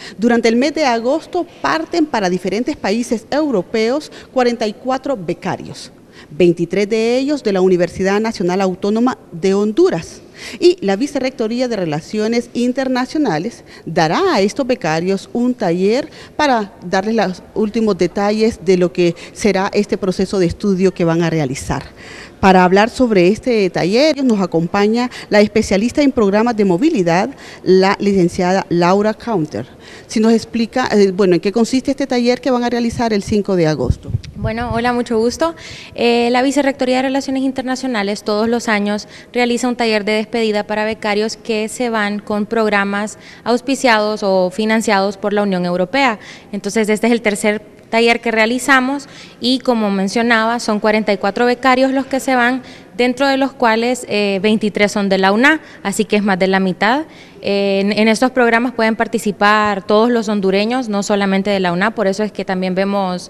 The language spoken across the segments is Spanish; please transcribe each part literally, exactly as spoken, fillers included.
Durante el mes de agosto parten para diferentes países europeos cuarenta y cuatro becarios, veintitrés de ellos de la Universidad Nacional Autónoma de Honduras. Y la Vicerrectoría de Relaciones Internacionales dará a estos becarios un taller para darles los últimos detalles de lo que será este proceso de estudio que van a realizar. Para hablar sobre este taller nos acompaña la especialista en programas de movilidad, la licenciada Laura Counter. Si nos explica, eh, bueno, en qué consiste este taller que van a realizar el cinco de agosto. Bueno, hola, mucho gusto. Eh, la Vicerrectoría de Relaciones Internacionales todos los años realiza un taller de despedida para becarios que se van con programas auspiciados o financiados por la Unión Europea. Entonces, este es el tercer taller que realizamos y, como mencionaba, son cuarenta y cuatro becarios los que se van, dentro de los cuales eh, veintitrés son de la U N A, así que es más de la mitad. Eh, en, en estos programas pueden participar todos los hondureños, no solamente de la U N A, por eso es que también vemos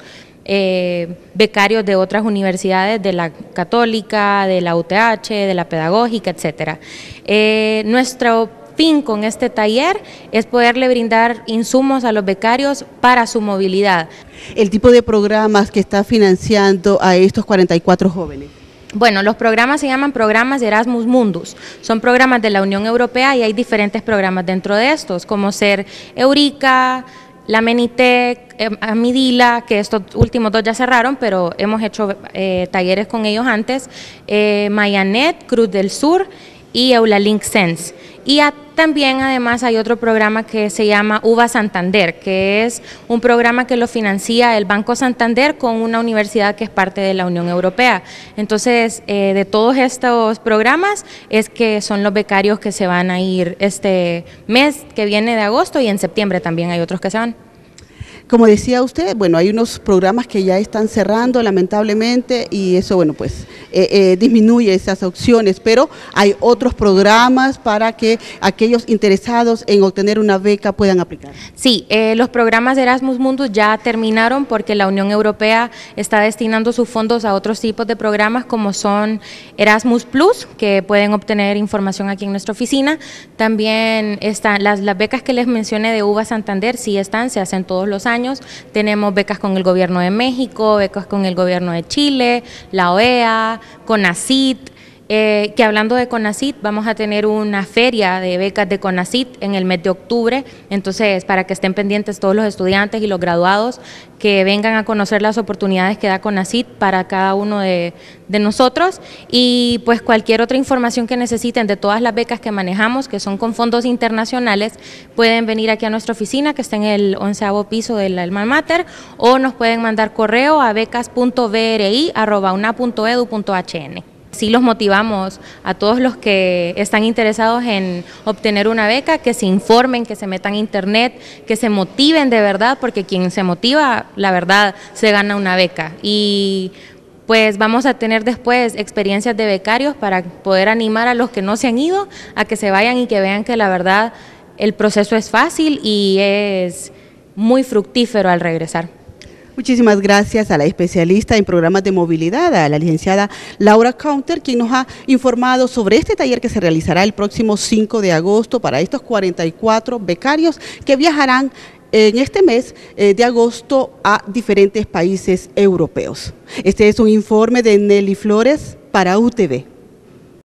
eh, becarios de otras universidades, de la Católica, de la U T H, de la Pedagógica, etcétera. Eh, nuestro fin con este taller es poderle brindar insumos a los becarios para su movilidad. El tipo de programas que está financiando a estos cuarenta y cuatro jóvenes. Bueno, los programas se llaman programas de Erasmus Mundus, son programas de la Unión Europea y hay diferentes programas dentro de estos, como ser Eureka, la Menitec, eh, Amidila, que estos últimos dos ya cerraron, pero hemos hecho eh, talleres con ellos antes, eh, Mayanet, Cruz del Sur y Eulalink Sense. Y a, también además hay otro programa que se llama U V A Santander, que es un programa que lo financia el Banco Santander con una universidad que es parte de la Unión Europea. Entonces, eh, de todos estos programas es que son los becarios que se van a ir este mes que viene de agosto, y en septiembre también hay otros que se van. Como decía usted, bueno, hay unos programas que ya están cerrando lamentablemente y eso, bueno, pues eh, eh, disminuye esas opciones, pero hay otros programas para que aquellos interesados en obtener una beca puedan aplicar. Sí, eh, los programas de Erasmus Mundus ya terminaron porque la Unión Europea está destinando sus fondos a otros tipos de programas como son Erasmus Plus, que pueden obtener información aquí en nuestra oficina. También están las, las becas que les mencioné de U V A Santander, sí están, se hacen todos los años. Tenemos becas con el gobierno de México, becas con el gobierno de Chile, la O E A, CONACYT, eh, que hablando de CONACYT, vamos a tener una feria de becas de CONACYT en el mes de octubre, entonces para que estén pendientes todos los estudiantes y los graduados que vengan a conocer las oportunidades que da CONACYT para cada uno de, de nosotros, y pues cualquier otra información que necesiten de todas las becas que manejamos, que son con fondos internacionales, pueden venir aquí a nuestra oficina que está en el onceavo piso del Alma Mater, o nos pueden mandar correo a becas punto b r i arroba u n a punto e d u punto h n. Sí los motivamos a todos los que están interesados en obtener una beca, que se informen, que se metan a internet, que se motiven de verdad, porque quien se motiva, la verdad, se gana una beca. Y pues vamos a tener después experiencias de becarios para poder animar a los que no se han ido a que se vayan y que vean que la verdad el proceso es fácil y es muy fructífero al regresar. Muchísimas gracias a la especialista en programas de movilidad, a la licenciada Laura Counter, quien nos ha informado sobre este taller que se realizará el próximo cinco de agosto para estos cuarenta y cuatro becarios que viajarán en este mes eh, de agosto a diferentes países europeos. Este es un informe de Nelly Flores para U T V.